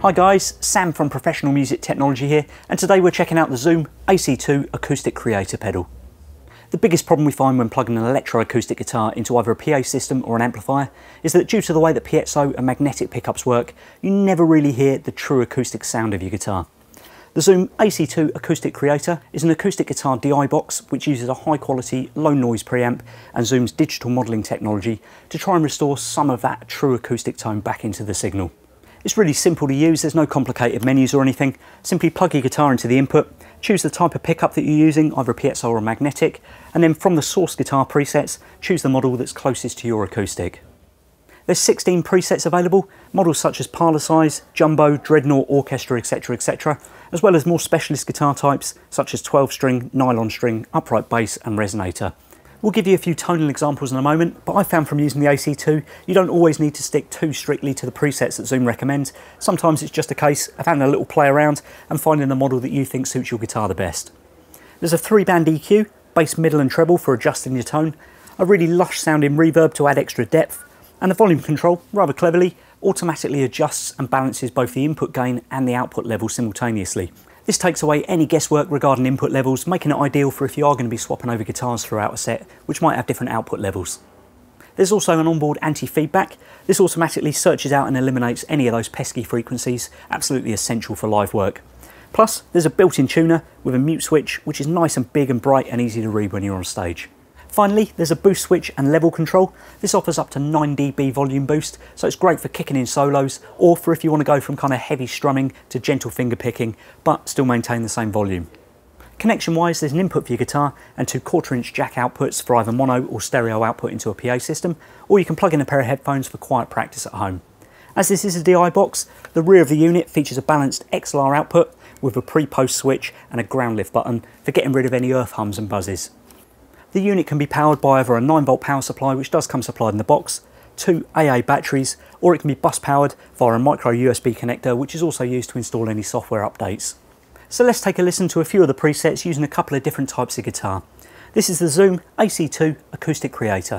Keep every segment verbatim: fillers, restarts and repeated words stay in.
Hi guys, Sam from Professional Music Technology here, and today we're checking out the Zoom A C two Acoustic Creator pedal. The biggest problem we find when plugging an electroacoustic guitar into either a P A system or an amplifier is that due to the way that piezo and magnetic pickups work, you never really hear the true acoustic sound of your guitar. The Zoom A C two Acoustic Creator is an acoustic guitar D I box which uses a high quality, low noise preamp and Zoom's digital modelling technology to try and restore some of that true acoustic tone back into the signal. It's really simple to use, there's no complicated menus or anything. Simply plug your guitar into the input, choose the type of pickup that you're using, either a piezo or a magnetic, and then from the source guitar presets, choose the model that's closest to your acoustic. There's sixteen presets available, models such as Parlor size, jumbo, dreadnought, orchestra, etc, et cetera, as well as more specialist guitar types such as twelve string, nylon string, upright bass and resonator. We'll give you a few tonal examples in a moment, but I found from using the A C two, you don't always need to stick too strictly to the presets that Zoom recommends. Sometimes it's just a case of having a little play around and finding the model that you think suits your guitar the best. There's a three band E Q, bass, middle and treble for adjusting your tone, a really lush sounding reverb to add extra depth, and the volume control, rather cleverly, automatically adjusts and balances both the input gain and the output level simultaneously. This takes away any guesswork regarding input levels, making it ideal for if you are going to be swapping over guitars throughout a set, which might have different output levels. There's also an onboard anti-feedback. This automatically searches out and eliminates any of those pesky frequencies, absolutely essential for live work. Plus, there's a built-in tuner with a mute switch, which is nice and big and bright and easy to read when you're on stage. Finally, there's a boost switch and level control. This offers up to nine D B volume boost, so it's great for kicking in solos, or for if you want to go from kind of heavy strumming to gentle finger picking, but still maintain the same volume. Connection-wise, there's an input for your guitar and two quarter inch jack outputs for either mono or stereo output into a P A system, or you can plug in a pair of headphones for quiet practice at home. As this is a D I box, the rear of the unit features a balanced X L R output with a pre-post switch and a ground lift button for getting rid of any earth hums and buzzes. The unit can be powered by either a nine volt power supply, which does come supplied in the box, two A A batteries, or it can be bus powered via a micro U S B connector, which is also used to install any software updates. So let's take a listen to a few of the presets using a couple of different types of guitar. This is the Zoom A C two Acoustic Creator.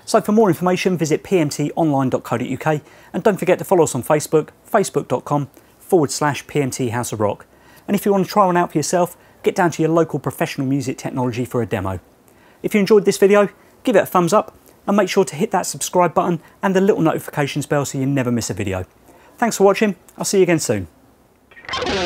So for more information, visit p m t online dot co dot u k, and don't forget to follow us on Facebook, facebook.com forward slash PMT House of Rock. And if you want to try one out for yourself, get down to your local professional music technology for a demo. If you enjoyed this video, give it a thumbs up and make sure to hit that subscribe button and the little notifications bell so you never miss a video. Thanks for watching, I'll see you again soon.